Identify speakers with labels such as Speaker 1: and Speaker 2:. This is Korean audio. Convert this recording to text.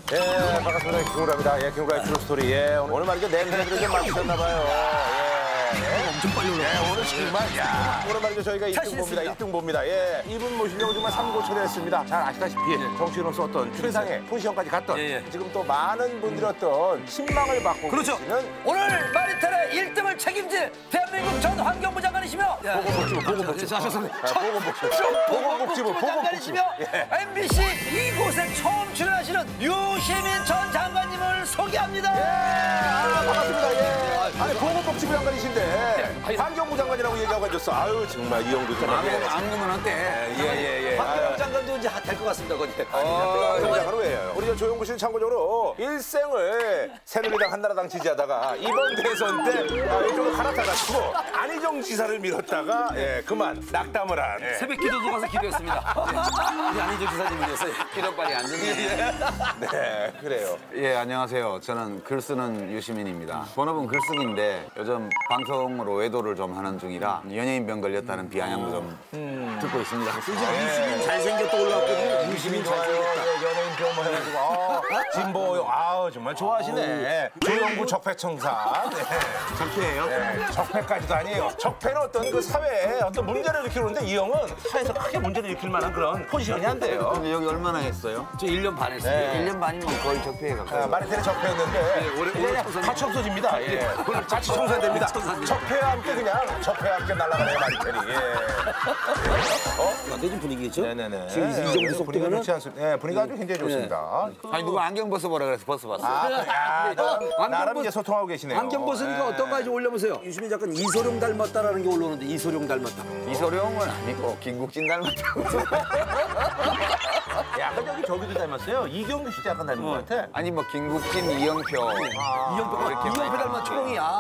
Speaker 1: 예, 반갑습니다. 김구라입니다. 예, 김구라의 트루스토리. 예, 오늘 말이죠. 냄새들이 좀 맡으셨나봐요. 예.
Speaker 2: 엄청 빨리 올라.
Speaker 1: 예, 오늘 정말, 야. 오늘 말이죠. 저희가 1등 봅니다. 1등 봅니다. 예. 이분 모시려고 정말 삼고초려 했습니다. 잘 아시다시피 정신없어 어떤 최상의 포지션까지 갔던 지금 또 많은 분들이 어떤 신망을 받고 계시는
Speaker 2: 오늘 마리텔의 1등을 책임질 대한민국 전 환경부 장관이시며
Speaker 1: 보건복지부
Speaker 2: 장관이시며 MBC 이곳에 처음 출연하시는 유시민 전 장관님을 소개합니다.
Speaker 1: 반갑습니다. 예. 아니 보건복지부 장관이신데 환경부 장관이라고 얘기하고 해줬어. 아유 정말 이 형도 참
Speaker 2: 앙금은 어때?
Speaker 1: 예예예.
Speaker 2: 환경부 장관도 이제 될 것 같습니다. 거기.
Speaker 1: 장관은 왜요? 우리 저 조영구 씨는 참고적으로 일생을 새누리당 한나라당 지지하다가 이번 대선 때 이쪽으로 갈아타가지고 안희정 지사를 밀었다가 그만 낙담을 한.
Speaker 2: 새벽 기도도 가서 기도했습니다. 우리 안희정 지사님이었어요. 기도빨이 안 듣네.
Speaker 1: 네, 그래요.
Speaker 3: 예, 안녕하세요. 저는 글 쓰는 유시민입니다. 본업은 글쓰기인데 요즘 방송으로 외도를 좀 하는 중이라 연예인병 걸렸다는 비아냥도 좀 듣고 있습니다.
Speaker 2: 유시민 잘생겼다 올라왔거든요. 유시민 잘생겼다.
Speaker 1: 연예인 병뭐 해가지고 진보 정말 좋아하시네. 조영구 적폐청사. 적폐예요? 적폐까지도 아니에요. 적폐는 어떤 그 사회에 어떤 문제를 일으키는데 이 형은 사회에서 크게 문제를 일으킬 만한 그런 포지션이 안 돼요.
Speaker 3: 근데 여기 얼마나 했어요?
Speaker 2: 저 1년 반 했어요.
Speaker 3: 1년 반이면 거의 적폐에 가까워요.
Speaker 1: 마리텔이 적폐였는데
Speaker 2: 올해
Speaker 1: 같이 없어집니다. 오늘 같이 청산됩니다. 적폐와 함께 그냥 적폐와 함께 날아가네요 마리텔이.
Speaker 2: 내준 분위기겠죠?
Speaker 1: 네네네.
Speaker 2: 지금 이 정도
Speaker 1: 분위기가
Speaker 2: 속도면은
Speaker 1: 좋지 않습니다. 네, 분위기가 아주 굉장히 좋습니다.
Speaker 3: 아니 누가 안경 벗어보라 그래서 벗어봤어요.
Speaker 1: 나름 이제 소통하고 계시네요.
Speaker 2: 안경 벗으니까 어떤가 좀 올려보세요. 유시민 작가 이소룡 닮았다라는 게 올라오는데 이소룡 닮았다.
Speaker 3: 이소룡은 아니고 김국진 닮았다고.
Speaker 1: 약간 저기도 닮았어요. 이경규 씨도 약간 닮은 것 같아.
Speaker 3: 아니 뭐 김국진, 이영표.
Speaker 2: 이영표 닮았 초롱이야.